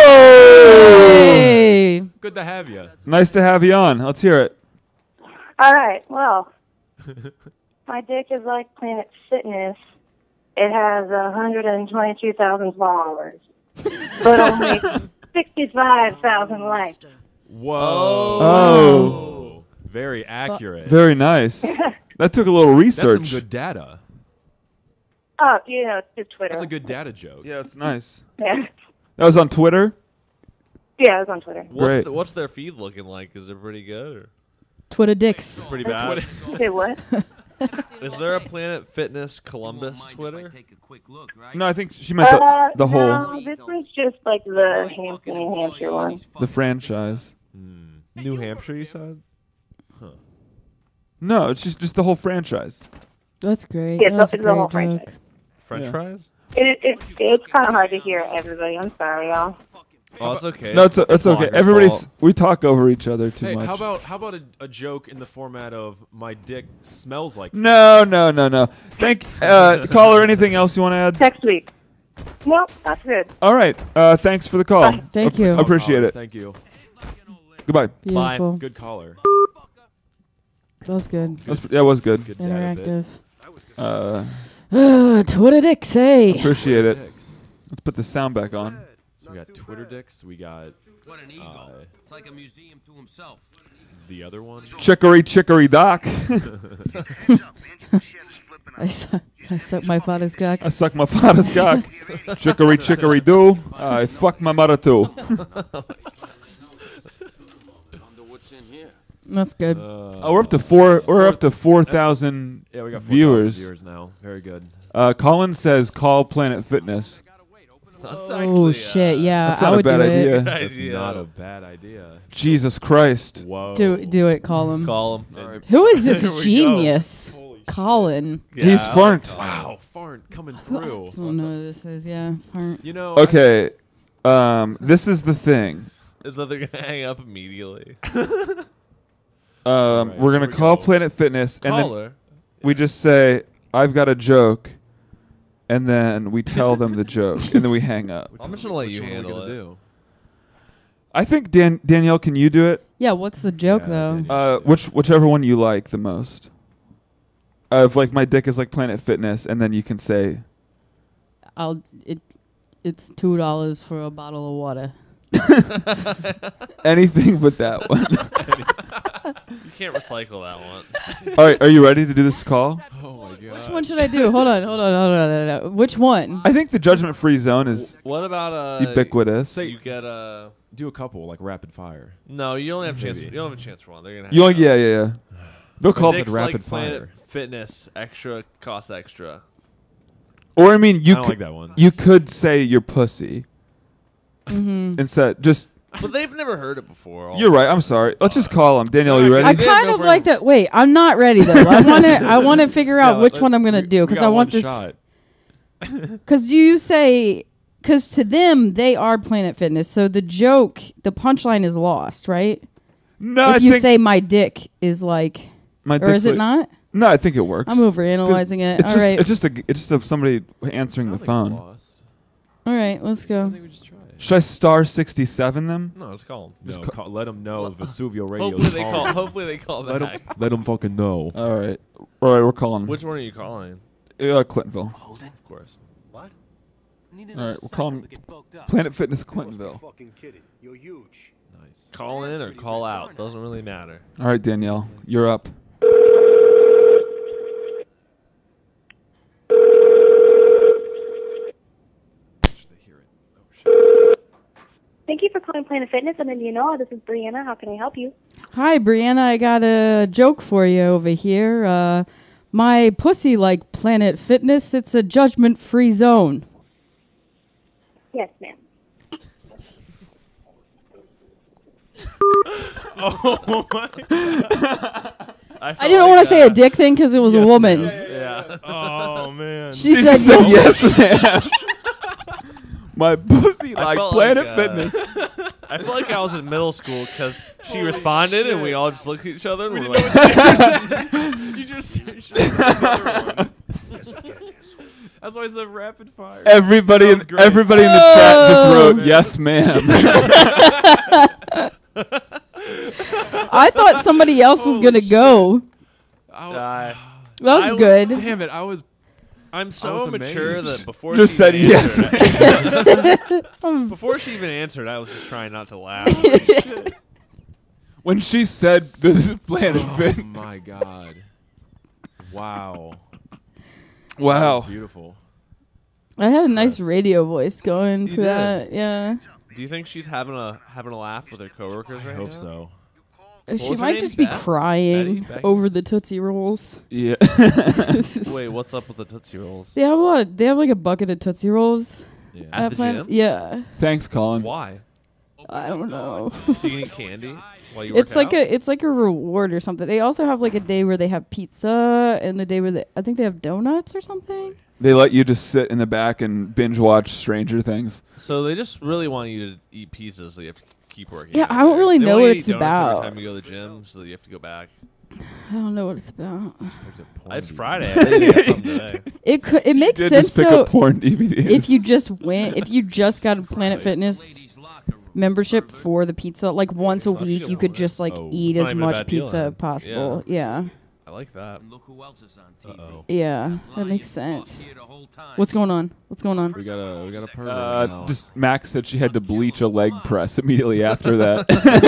Hey. Good to have you. Nice to have you on. Let's hear it. All right, well, my dick is like Planet Fitness. It has 122,000 followers, but only 65,000 likes. Whoa. Oh. Very accurate. Very nice. That took a little research. That's some good data. Oh, you know, it's just Twitter. That's a good data joke. Yeah, it's nice. Yeah. That was on Twitter? Yeah, it was on Twitter. Great. What's their feed looking like? Is it pretty good or Twitter dicks. pretty bad? Say what? Is there a Planet Fitness Columbus Twitter? No, I think she meant the whole, No, this was just like the Hampton, New Hampshire one. the franchise. New Hampshire, you said? No, it's just the whole franchise. That's great. Yeah, That's a it's the whole great joke. franchise. French Yeah. fries? It's kind of hard to hear everybody. I'm sorry, y'all. Oh, it's okay. No, it's okay. Blogger's Everybody's fault. we talk over each other too Hey, much. how about a joke in the format of my dick smells like? No. Thank caller. Anything else you want to add? Next week. Nope, that's good. All right. Thanks for the call. Thank you. Appreciate it. Thank you. Goodbye. Beautiful. Good caller. That was good. That was good. Good data Interactive. bit. Twitter dicks, hey. Appreciate it. Let's put the sound back on. So we got Twitter dicks. We got It's like a museum to himself. the other one. Chicory doc. I suck my father's cock. I suck my father's cock. Chicory do. I fuck my mother too. That's good. We're up to 4,000 Yeah, we got 4,000 viewers now. Very good. Colin says call Planet Fitness. Oh shit! Yeah, That's I not a would bad do idea. it. That's not a bad idea. Jesus Christ. Whoa. Do it. Call him. Call him. Who is this There we go. genius? Colin. He's Farnt. Wow, Farnt coming I through. don't know who this is. Yeah, Farnt. You know. Okay. This is the thing. Is that they're gonna hang up immediately? We're gonna call Planet Fitness, and Call then her. we just say, "I've got a joke," and then we tell them the joke, and then we hang up. I'm just gonna let you handle it. Do? I think Danielle, can you do it? Yeah. What's the joke though? Whichever one you like the most. Of like my dick is like Planet Fitness, and then you can say, It's $2 for a bottle of water. anything but that one. You can't recycle that one. All right, are you ready to do this call? Oh my god. Which one should I do? Hold on. Which one? I think the judgment-free zone is What about ubiquitous. You get a. Do a couple like rapid fire. No, you only have a chance. Maybe. You don't have a chance for one. They're gonna. You only, yeah. They'll call Dick's rapid like Planet fire. Fitness extra costs extra. Or I mean, you I don't could like that one. you could say you're pussy Mm-hmm. instead. Just But they've never heard it before. you're right. I'm sorry. Let's just call him. Danielle, you ready? I kind of like that. Wait, I'm not ready though. I want to figure out which one I'm gonna do because I want this. Because you say, because to them they are Planet Fitness, so the joke, the punchline is lost, right? No, if I you think say my dick is like, my or dick's is it like- not? No, I think it works. I'm overanalyzing it. It's All just, right. It's just somebody answering the phone. All right, let's go. Should I star 67 them? No, let's call them. No, let them know Vesuvio Radio. Hopefully they call back. Let them fucking know. All right, we're calling. Which one are you calling? Clintonville. Of course. What? All right, we're calling Planet Fitness Clintonville. Fucking kidding. You're huge. Nice. Call in or call out. Doesn't really matter. All right, Danielle, you're up. calling Planet Fitness. I'm Indianola. This is Brianna. How can I help you? Hi, Brianna. I got a joke for you over here. My pussy like Planet Fitness. It's a judgment-free zone. Yes, ma'am. Oh my! I didn't want to say a dick thing because it was a woman. Yeah. Oh man. She said yes. Yes, ma'am. My pussy I like felt Planet like, Fitness. I felt like I was in middle school because she responded and we all just looked at each other and We we're didn't like, You just another one. That's why it's a rapid fire. Everybody in the chat just wrote yes, ma'am. I thought somebody else was gonna go. I That was good. Damn it! I'm so was mature amazed. that before Just she said even yes. answered, before she even answered, I was just trying not to laugh. When she said this is Planet Oh Fitness. my god! Wow. Wow. That was beautiful. I had a nice radio voice going You for did. that. Yeah. Do you think she's having a laugh with her coworkers right I hope now? so. She was her might name? just be Betty? crying Betty? over the Tootsie Rolls. Yeah. Wait, what's up with the Tootsie Rolls? They have a lot. They have like a bucket of Tootsie Rolls. Yeah. At the Planet- gym? Yeah. Thanks, Colin. Why? I don't know. So you eat candy while you work It's like out? it's like a reward or something. They also have like a day where they have pizza and a day where I think they have donuts or something. They let you just sit in the back and binge watch Stranger Things. So they just really want you to eat pizzas, so you have to keep working. Yeah, out I don't there. really They know want what you to it's eat donuts about. Every time you go to the gym, so you have to go back. I don't know what it's about. It's Friday. I think it's something today. It makes did sense just pick though. up porn DVDs. If you just got a Planet Fitness membership for the pizza, like once a week, you could just like eat It's not as even a much bad deal, pizza then. as possible. Yeah. I like that. Look who else is on TV. Yeah, that makes sense. What's going on? What's going on? We got a pervert now. just Max said she had to bleach a leg press immediately after that.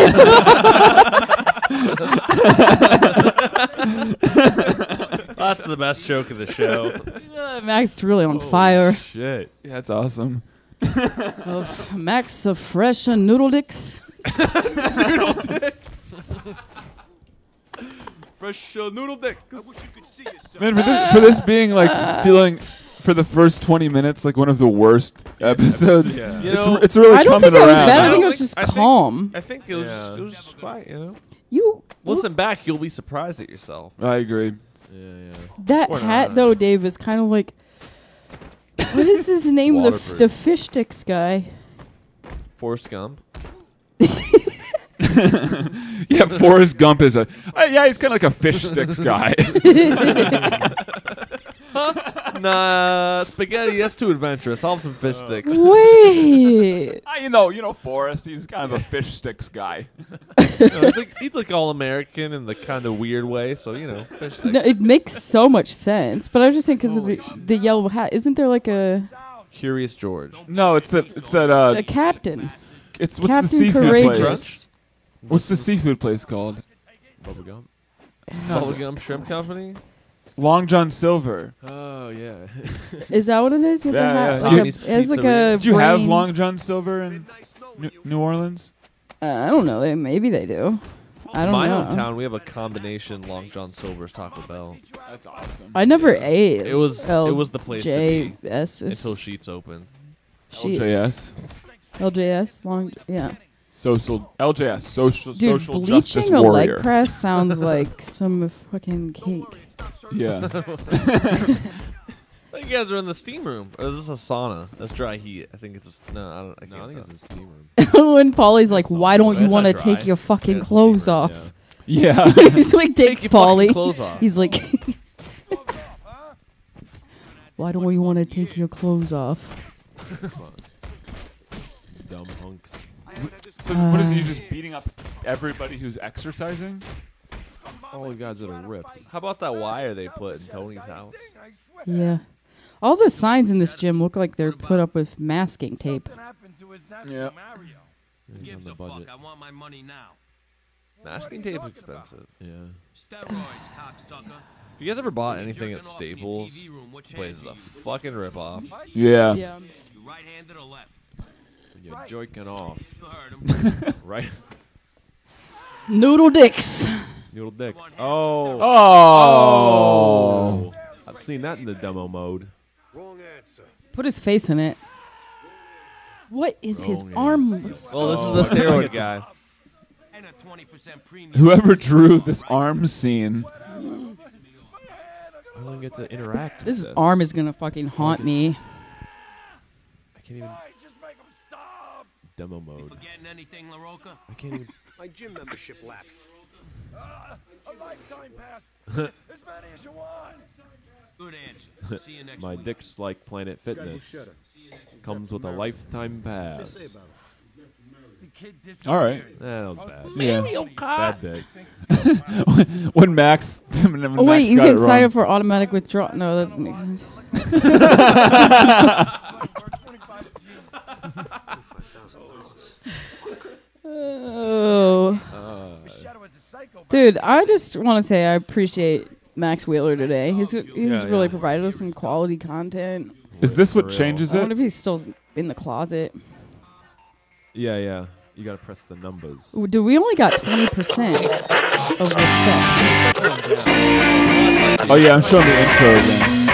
That's the best joke of the show. Max is really on fire. Shit. Yeah, that's awesome. Max of fresh noodle dicks. Noodle dicks. Fresh noodle dicks. Man, for this being like feeling for the first 20 minutes like one of the worst episodes, Yeah. You know, it's really I don't coming think it was around. bad. I I think it don't was just think- I think- calm. I think it was just quiet, you know? You Listen back, you'll be surprised at yourself. I agree. Yeah. that Or hat not. though, Dave, is kind of like what is his name? Waterproof. The fish sticks guy. Forrest Gump. Yeah, Forrest Gump is yeah, he's kind of like a fish sticks guy. Nah, spaghetti, that's too adventurous. I'll have some fish sticks. Wait. You know, Forrest, he's kind of a fish sticks guy. He's like all American in the kind of weird way, so, you know, fish sticks. No, it makes so much sense. But I was just saying because of the yellow hat. Isn't there like a Curious George. No, it's that a captain? it's what's Captain the seafood Courageous. place? What's the seafood place called? Bubblegum. Bubblegum Shrimp Company? Long John Silver. Oh yeah. Is that what it is? It's Yeah, a hat, yeah. like You- a, it's like a. Did you have brain- Long John Silver in New Orleans? I don't know. Maybe they do. I don't My know. hometown, we have a combination Long John Silver's Taco Bell. That's awesome. I never ate. It was the place to be LJS. until Sheets opened. Sheets. LJS. LJS. Long. Yeah. Social LJS. Social Dude, Social Justice bleaching a Warrior. leg press sounds like some fucking cake. Yeah. You guys are in the steam room. Or is this a sauna? That's dry heat. I think it's a, no. I don't. I No, I can't think tell. it's a steam room. When Polly's like, "Why don't you That's want to not take dry. your fucking Yeah, it's clothes steam room, off?" Yeah. He's like, takes your fucking Polly. clothes off. He's like, "Why don't you want to take your clothes off?" Dumb hunks. So what is he just beating up everybody who's exercising? All the guys that are ripped. How about that wire they put in Tony's house? Yeah. All the signs in this gym look like they're put up with masking tape. Yeah. He's on the budget. I want my money now. Masking tape's expensive. Yeah. Steroids, cocksucker. If you guys ever bought anything at Staples, this place is a fucking ripoff. Yeah. Yeah. You right-handed or left? You're joking off. Right? Noodle dicks. Noodle dicks. Oh. Oh. I've seen that in the demo mode. Put his face in it. What is his arm? Well, this is the steroid guy. Whoever drew this arm scene. I don't get to interact with This this. arm is gonna fucking haunt me. I can't even. Demo mode. Forgetting anything, LaRocca? I can't even. My gym membership lapsed. A lifetime pass. As many as you want. Good answer. See you next My week. dick's like Planet Fitness. Comes with a lifetime pass. All right. That was bad. Yeah. Bad dick. when Max. When Oh wait, Max you got can it sign wrong. up for automatic withdrawal. No, that doesn't make sense. Oh. Dude, I just want to say I appreciate Max Wheeler today. He's really provided us some quality content. Is this what changes I it? wonder if he's still in the closet. Yeah. You gotta press the numbers. Ooh, dude, we only got 20% of respect. Oh yeah, I'm showing the intro again.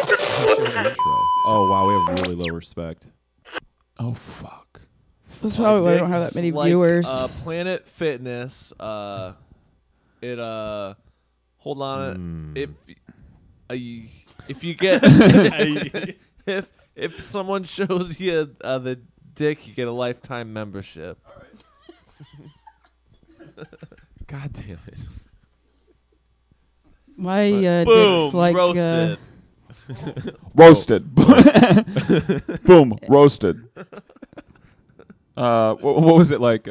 Oh wow, we have really low respect. Oh fuck. That's probably why I don't have that many viewers. Planet Fitness. It hold on. If you get if someone shows you the dick, you get a lifetime membership. God damn it. My boom, dick's like roasted. Roasted. Boom, roasted. What was it like?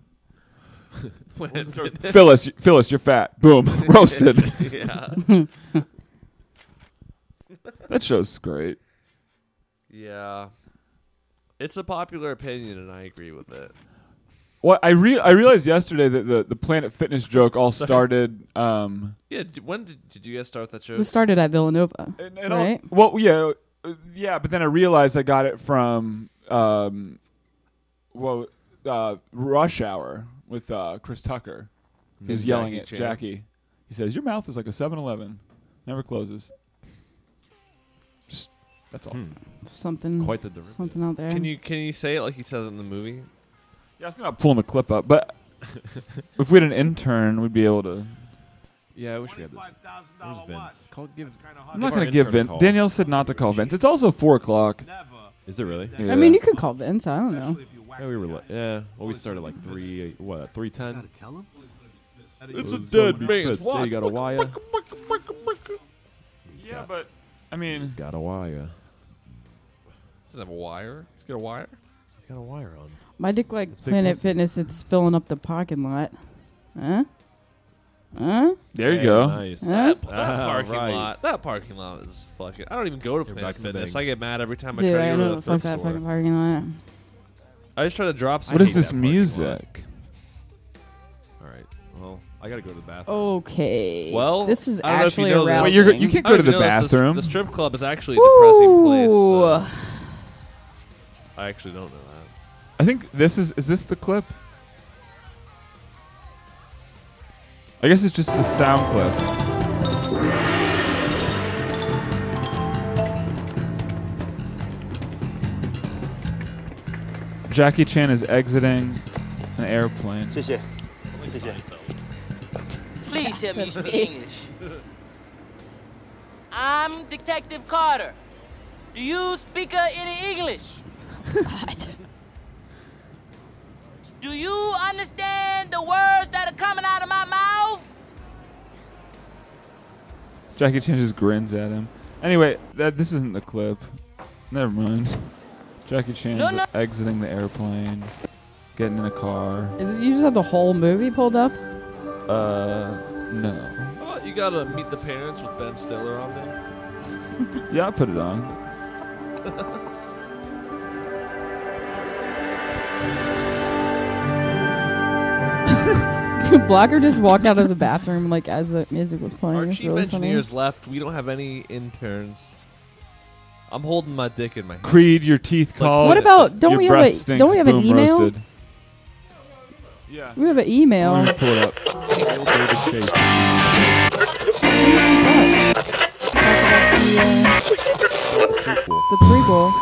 Phyllis, you're fat. Boom, roasted. Yeah. That show's great. Yeah. It's a popular opinion, and I agree with it. What I realized yesterday that the Planet Fitness joke all started. Yeah, when did you guys start that joke? This started at Villanova, right? Well, yeah, but then I realized I got it from Rush Hour with Chris Tucker. He was yelling at Jackie. He says, "Your mouth is like a 7-Eleven, never closes." Just that's all. Something. Quite the derivative. Something out there. Can you say it like he says it in the movie? Yeah, I was not pulling the clip up, but if we had an intern, we'd be able to. Yeah, I wish we had this. Where's Vince? I'm not going to give Vince. Danielle said not to call Vince. It's also 4:00. Is it really? Yeah. I mean, you could call Vince. I don't know. Yeah, we were. Well, we started like 3:10. It's a dead man. You got a wire. Yeah, but I mean, he's got a wire. Does it have a wire? He's got a wire. He's got a wire on. My dick like Planet Fitness. It's filling up the parking lot. Huh? There you go. Nice. That parking lot. That parking lot is fucking. I don't even go to Planet Fitness. I get mad every time I Dude, try to I go to know. the Fuck thrift that store. fucking parking lot. I just try to drop. What is this music? All right. Well, I gotta go to the bathroom. Okay. Well, this is I don't know if you actually know this. arousing. Wait, you can't go to the bathroom. The strip club is actually a depressing place. Ooh. I actually don't know that. I think this is this the clip? I guess it's just the sound clip. Jackie Chan is exiting an airplane. Please tell me you speak English. I'm Detective Carter. Do you speak any English? Do you understand the words that are coming out of my mouth? Jackie Chan just grins at him. Anyway, this isn't the clip. Never mind. Jackie Chan's exiting the airplane, getting in a car. You just have the whole movie pulled up? No. Oh, you gotta meet the parents with Ben Stiller on there. Yeah, I put it on. Blocker just walked out of the bathroom like as the music was playing. Our It's chief really engineer's left. We don't have any interns. I'm holding my dick in my hand. Creed, your teeth call. What about? Don't your we breath have a? stinks, Don't we have an boom email? roasted. Yeah. We have an email. Let me pull it up. Real David Chase. The prequel.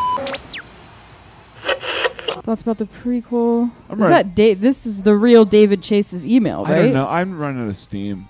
Thoughts about the prequel. I'm Is right. that this is the real David Chase's email, right? I don't know. I'm running out of steam.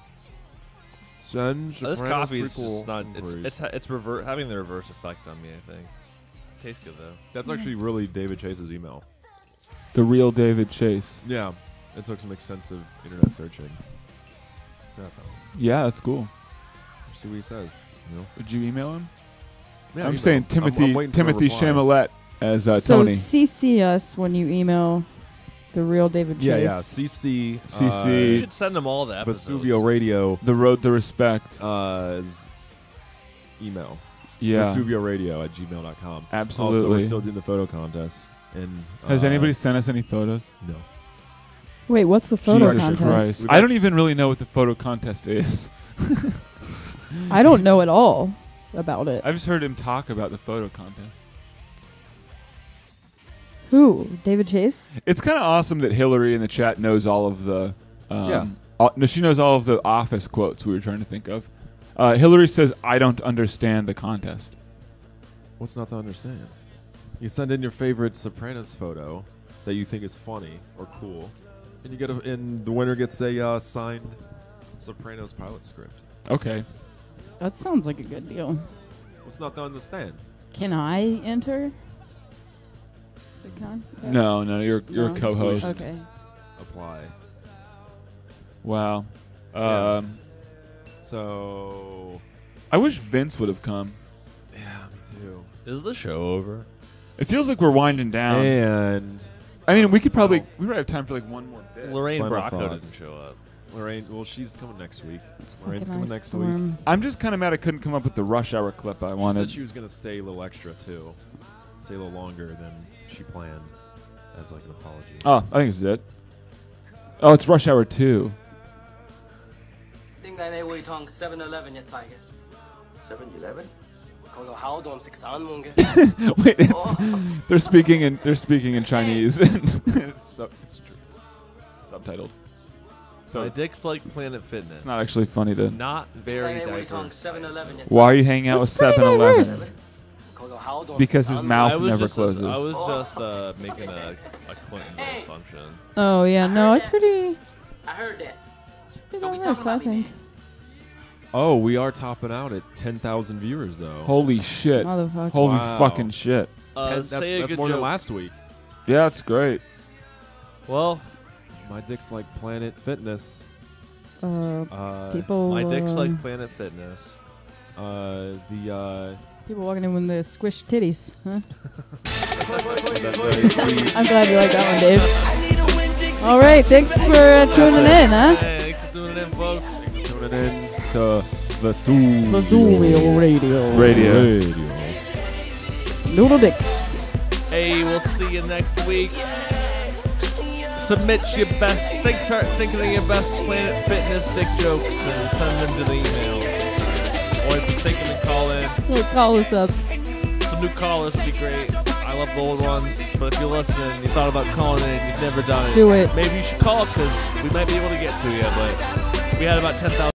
This coffee is just not. It's having the reverse effect on me. I think. Tastes good though. That's actually really David Chase's email. The real David Chase. Yeah, it took some extensive internet searching. Yeah, that's cool. See what he says. You know? Did you email him? Yeah, I'm saying Timothy I'm waiting for a Timothy reply. Chamelette as So Tony. CC us when you email the real David Chase. Yeah. CC. CC. You should send them all the episodes. Vesuvio Radio. The Road to Respect. Is email. Yeah. VesuvioRadio@gmail.com. Absolutely. Also, we're still doing the photo contest. And has anybody sent us any photos? No. Wait, what's the photo Jesus contest? Christ. I don't even really know what the photo contest is. I don't know at all about it. I've just heard him talk about the photo contest. Who? David Chase? It's kind of awesome that Hillary in the chat knows all of the. No, she knows all of the Office quotes we were trying to think of. Hillary says, "I don't understand the contest." What's not to understand? You send in your favorite Sopranos photo that you think is funny or cool, and you get and the winner gets a signed Sopranos pilot script. Okay. That sounds like a good deal. What's not to understand? Can I enter the contest? No, you're No. a co-host. Okay. Apply. Wow. Yeah. So I wish Vince would have come. Yeah, me too. Is the show over? It feels like we're winding down. And I mean, we might have time for like one more bit. Lorraine Final Bracco thoughts. didn't show up. Lorraine, well, she's coming next week. Fucking Lorraine's coming ice next storm. week. I'm just kind of mad I couldn't come up with the Rush Hour clip I She wanted. said she was going to stay a little extra too, stay a little longer than she planned, as like an apology. Oh, I think this is it. Oh, it's Rush Hour 2. 點解你會同 7-Eleven 一齊嘅 7-Eleven? 佢個口度唔食散碗嘅 Wait, they're speaking in Chinese. it's subtitled. So My dick's like Planet Fitness. it's not actually funny to. Not very 點解你會同 diverse. 7-Eleven 一齊 Why are you hanging out with It's pretty 7-Eleven? diverse. 佢個口度唔食 Because his 散碗 mouth I was never just closes. I was just making a Clinton assumption. Oh yeah, no, it's pretty. I heard that Pretty diverse, I think. Oh, we are topping out at 10,000 viewers though. Holy shit. Motherfucker. Holy Wow. fucking shit. That's Say a good more than joke. last week. Yeah, it's great. Well, My dick's like Planet Fitness. People. my dick's like Planet Fitness. People walking in with the squished titties, huh? I'm glad you like that one, Dave. All right, thanks for tuning in, huh? Hey, thanks for tuning in, folks. Tuning in to Vesuvio Radio. Noodle dicks. Hey, we'll see you next week. Submit your best, start thinking of your best Planet Fitness dick jokes and send them to the email. Or if you're thinking to call in, Well, call us up. some new callers would be great. I love the old ones, but if you're listening, you thought about calling in, you've never done it. Do it. Maybe you should call because we might be able to get to you, but we had about 10,000.